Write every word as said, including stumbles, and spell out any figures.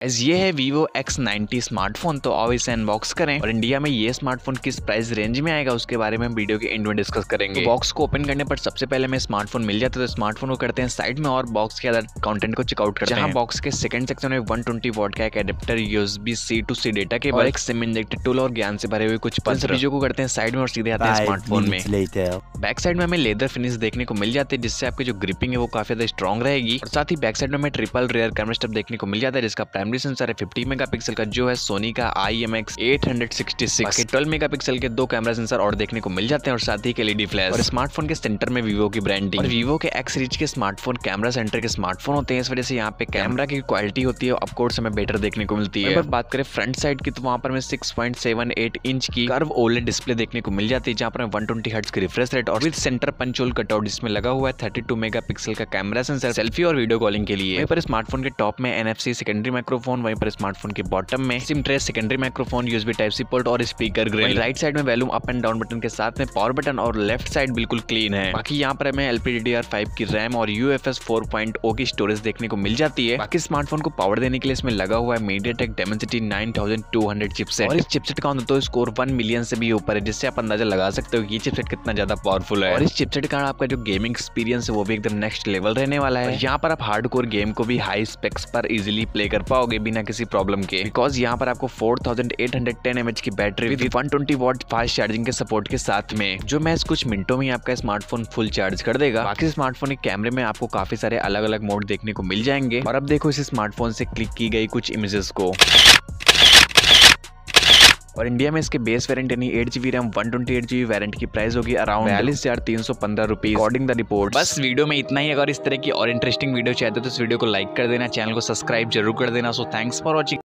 As ये है Vivo x ninety smartphone. तो आओ इसे अनबॉक्स करें और इंडिया में ये स्मार्टफोन किस प्राइस रेंज में आएगा उसके बारे में वीडियो के एंड में डिस्कस करेंगे। तो बॉक्स को ओपन करने पर सबसे पहले हमें स्मार्टफोन मिल जाता है, तो स्मार्टफोन को करते हैं साइड में और बॉक्स के अदर कंटेंट को चेकआउट करते हैं। जहां बॉक्स के सेकंड सेक्शन में वन ट्वेंटी वॉट का एक adapter, USB C to C data cable और एक सिम इंजेक्टेड टूल और ज्ञान से भरे हुए कुछ पत्र चीजों को करते हैं साइड में और सीधे आते हैं स्मार्टफोन में। बैक साइड में हमें लेदर फिनिश देखने को मिल जाती है, जिससे आपकी जो ग्रिपिंग है वो काफी ज्यादा स्ट्रॉन्ग रहेगी। और साथ ही बैक साइड में हमें ट्रिपल रियर कैमरा स्टफ देखने को मिल जाता है, जिसका प्राइमरी सेंसर है फिफ्टी मेगापिक्सल का जो है सोनी का I M X eight sixty six. Twelve megapixel के दो कैमरा सेंसर और देखने को मिल जाते हैं और साथ ही एक एलईडी फ्लैश। और स्मार्टफोन के सेंटर में वीवो की ब्रांडिंग। और वीवो के एक्स रीच के स्मार्टफोन कैमरा सेंटर के स्मार्टफोन होते हैं, इस वजह से यहाँ पे कैमरा की क्वालिटी होती है ऑफकोर्स हमें बेटर देखने को मिलती है। अगर बात करें फ्रंट साइड की, तो वहाँ पर हमें six point seven eight inch की कर्व ओलेड डिस्प्ले देखने को मिल जाती है, जहाँ पर हमें वन ट्वेंटी हर्ट्ज की रिफ्रेश रेट और with centre punch hole cutout जिसमें लगा हुआ है थर्टी टू मेगापिक्सल का कैमरा सेंसर सेल्फी और वीडियो कॉलिंग के लिए। वहीं पर स्मार्टफोन के टॉप में एनएफसी सेकेंडरी माइक्रोफोन, वहीं पर स्मार्टफोन के बॉटम में SIM tray secondary microphone, USB type C port और स्पीकर ग्रिल। राइट साइड में volume up and down button के साथ में पावर बटन और लेफ्ट साइड बिल्कुल क्लीन है। बाकी यहाँ पर हमें L P D D R five की रैम और यूएफएस फोर पॉइंट ओ की स्टोरेज देखने को मिल जाती है। बाकी स्मार्टफोन को पावर देने के लिए इसमें लगा हुआ है MediaTek Dimensity nine thousand two hundred chipset. और इस चिपसेट का तो स्कोर वन मिलियन से भी ऊपर है, जिससे आप अंदाजा लगा सकते हो कि ये चिपसेट कितना ज्यादा पावरफुल है। और इस चिपसेट के कारण आपका जो गेमिंग एक्सपीरियंस है वो भी एकदम नेक्स्ट लेवल रहने वाला है। यहाँ पर आप हार्डकोर गेम को भी हाई स्पेक्स पर इजीली प्ले कर पाओगे बिना किसी प्रॉब्लम के, बिकॉज यहाँ पर आपको four thousand eight hundred ten mAh की battery with one twenty watt fast charging के सपोर्ट के साथ में, जो महज कुछ मिनटों में आपका स्मार्टफोन फुल चार्ज कर देगा। बाकी स्मार्टफोन के कैमरे में आपको काफी सारे अलग अलग मोड देखने को मिल जाएंगे। और अब देखो इस स्मार्टफोन से क्लिक की गई कुछ इमेजेस को। और इंडिया में इसके बेस वेरिएंट यानी eight GB RAM one twenty eight GB variant की प्राइस होगी अराउंड बयालीस हजार तीन सौ पंद्रह रुपीज अकॉर्डिंग द रिपोर्ट। बस वीडियो में इतना ही। अगर इस तरह की और इंटरेस्टिंग वीडियो चाहते हो तो इस वीडियो को लाइक कर देना, चैनल को सब्सक्राइब जरूर कर देना। So thanks for watching.